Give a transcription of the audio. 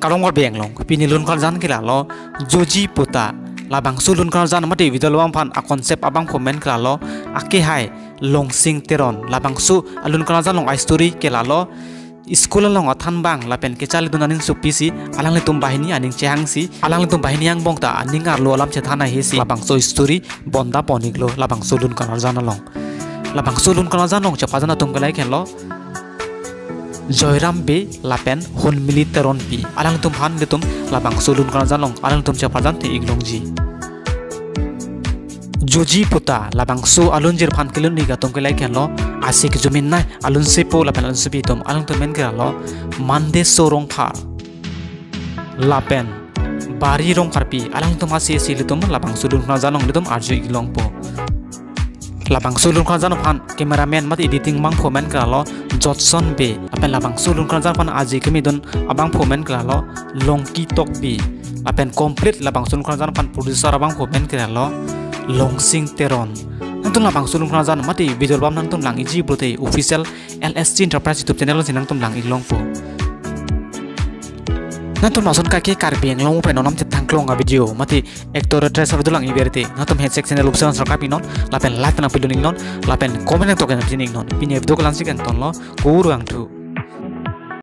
kalong beng long pini lun kal jan kila lo joji puta labang sulun kal jan mati video lo pan a konsep abang komen kila lo ake hai long sing teron labang su alun kal jan long ai story kila lo school long athan bang lapen kechal dunanin supisi alang le tum bahini aning chehang si alang le tum bahini yang bong ta aning ar lo alam chethana he si labang so story bonda ponik lo labang sulun kal jan long labang sulun kal jan long chapa jana tum galai ken lo Joyram be lapen hon militeron pi alang tum han de tum labang sulun kal jan long alang tum chapa jan te iglong ji Joji puta labang su alun jir phan kilun ni ga tum kelai ken lo asik jumin nai alun sepo lapen alun sepi tum alun tum men kra lo mande sorong phar lapen bari rong pharpi alang tum ase si litum labang sulun kal jan long litum arju iglong po labang sulun kal jan phan cameraman mat editing mang phomen kra lo Johnson be lapen labang sulun kal jan phan aji kemi don abang phomen kra lo longki tok bi lapen complete labang sulun kal jan phan producer abang phomen kra lo Longsing Teron nang labang sulung kran mati video bam nang tum lang iji brote official LSC Enterprise YouTube channel sinang tum lang iglong po nang tum nason ka ke karbeng long pe nonam chetang klong a video mati actor actress ab dulang iberte nang tum head section channel option sarka pinon lapen like na piloning non lapen comment nang token pining non pini video ko lansik an ton lo ko ruang tu